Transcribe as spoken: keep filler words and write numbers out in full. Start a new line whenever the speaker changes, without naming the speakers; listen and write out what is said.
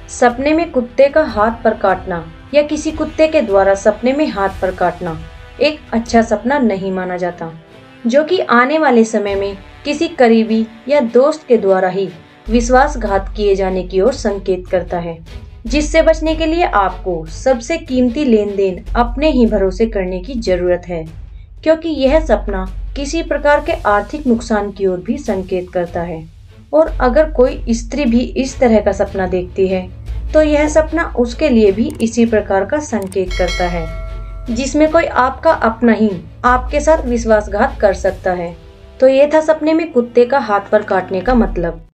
सपने में कुत्ते का हाथ पर काटना या किसी कुत्ते के द्वारा सपने में हाथ पर काटना एक अच्छा सपना नहीं माना जाता, जो कि आने वाले समय में किसी करीबी या दोस्त के द्वारा ही विश्वासघात किए जाने की ओर संकेत करता है, जिससे बचने के लिए आपको सबसे कीमती लेन देन अपने ही भरोसे करने की जरूरत है, क्योंकि यह सपना किसी प्रकार के आर्थिक नुकसान की ओर भी संकेत करता है। और अगर कोई स्त्री भी इस तरह का सपना देखती है तो यह सपना उसके लिए भी इसी प्रकार का संकेत करता है, जिसमें कोई आपका अपना ही आपके साथ विश्वासघात कर सकता है। तो ये था सपने में कुत्ते का हाथ पर काटने का मतलब।